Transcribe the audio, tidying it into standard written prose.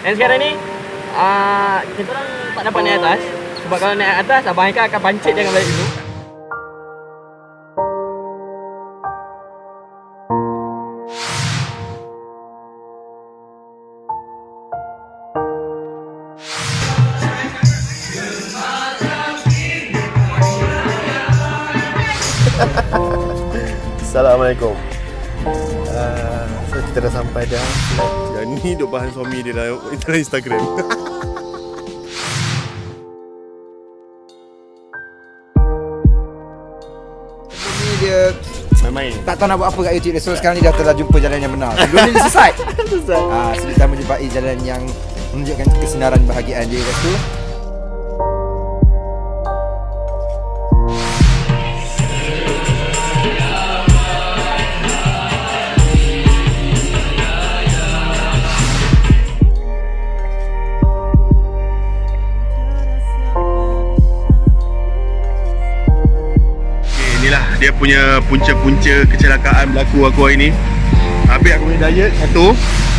Dan sekarang ni kita orang tak dapat naik atas. Sebab kalau naik atas Abang Haikal akan pancit jangan balik dulu. Assalamualaikum. So kita dah sampai dah. Dan ni duk bahan suami dia dalam Instagram. Ni dia main. tak tahu nak buat apa kat YouTube dia. So sekarang ni dah telah jumpa jalan yang benar. Sebelum ni dia sesat. So kita menjumpai jalan yang menunjukkan kesinaran bahagian dia kat situ. Inilah dia punya punca-punca kecelakaan berlaku aku hari ni. Habis aku punya diet satu.